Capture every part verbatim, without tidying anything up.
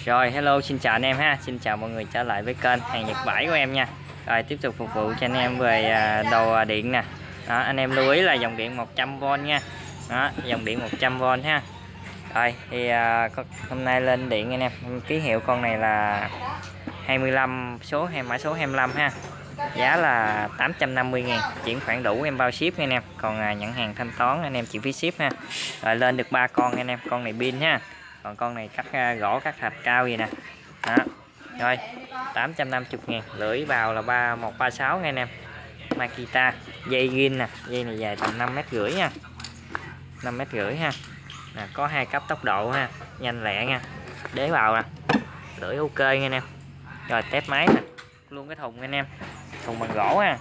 Rồi hello, xin chào anh em ha, xin chào mọi người trở lại với kênh hàng Nhật Bãi của em nha. Rồi tiếp tục phục vụ cho anh em về đồ điện nè. Đó, anh em lưu ý là dòng điện một trăm vôn nha. Đó, dòng điện một trăm vôn ha. Rồi thì à, hôm nay lên điện anh em, ký hiệu con này là hai mươi lăm số hay mã số hai mươi lăm ha. Giá là tám trăm năm mươi ngàn, chuyển khoản đủ em bao ship anh em. Còn à, nhận hàng thanh toán anh em chịu phí ship ha. Rồi lên được ba con anh em, con này pin ha. Còn con này cắt uh, gỗ cắt thạch cao gì nè. Đó. Rồi tám trăm năm mươi ngàn, lưỡi vào là ba một ba sáu nha anh em. Makita, dây gin nè, dây này dài tầm năm mét rưỡi nha. năm mét rưỡi ha. Nè, có hai cấp tốc độ ha, nhanh lẹ nha. Đế vào nè. Lưỡi ok nha anh em. Rồi test máy nè. Luôn cái thùng anh em. Thùng bằng gỗ ha.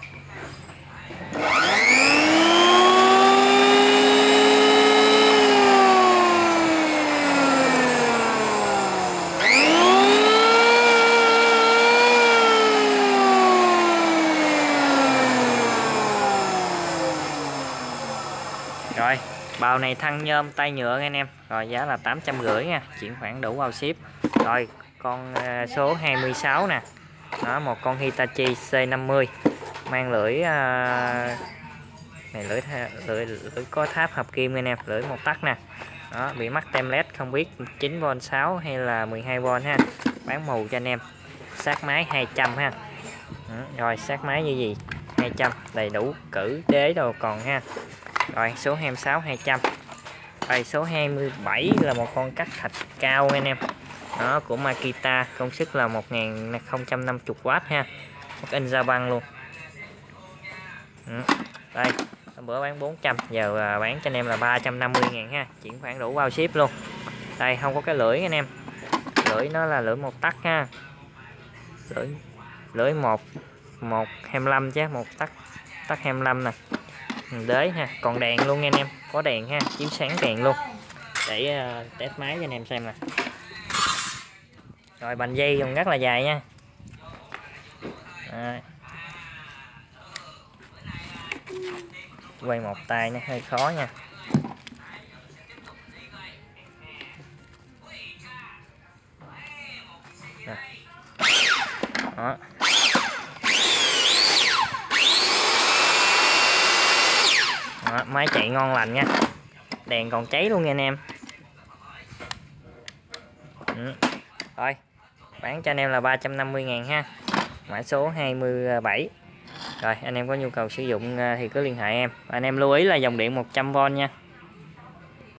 Rồi bào này thân nhôm tay nhựa anh em. Rồi giá là tám trăm rưỡi nha, chuyển khoản đủ bao ship. Rồi con số hai mươi sáu nè. Đó, một con Hitachi C năm mươi mang lưỡi uh, này lưỡi, lưỡi lưỡi có tháp hợp kim anh em, lưỡi một tắc nè. Đó, bị mắc tem led không biết chín vôn sáu hay là mười hai vôn ha. Bán mù cho anh em. Sát máy hai trăm ha. Ừ, rồi sát máy như gì hai trăm, đầy đủ cử đế đồ còn ha. Rồi số hai mươi sáu hai trăm. Rồi số hai mươi bảy là một con cắt thạch cao anh em. Đó, của Makita, công suất là một nghìn không trăm năm mươi oát ha. Một in ra băng luôn. Ừ. Đây, bữa bán bốn trăm, giờ bán cho anh em là ba trăm năm mươi ngàn ha, chuyển khoản đủ bao ship luôn. Đây không có cái lưỡi anh em. Lưỡi nó là lưỡi một tắc ha. Lưỡi lưỡi một một hai mươi lăm chứ, một tắc tắc hai mươi lăm nè. Đế ha, còn đèn luôn nha anh em, có đèn ha, chiếu sáng đèn luôn. Để uh, test máy cho anh em xem nè. Rồi bành dây còn rất là dài nha. Đấy. Quay một tay nó hơi khó nha. Rồi. Đó. Đó, máy chạy ngon lành nha. Đèn còn cháy luôn nha anh em. Ừ. Rồi bán cho anh em là ba trăm năm mươi ngàn ha, mã số hai mươi bảy. Rồi anh em có nhu cầu sử dụng thì cứ liên hệ em. Anh em lưu ý là dòng điện một trăm vôn nha.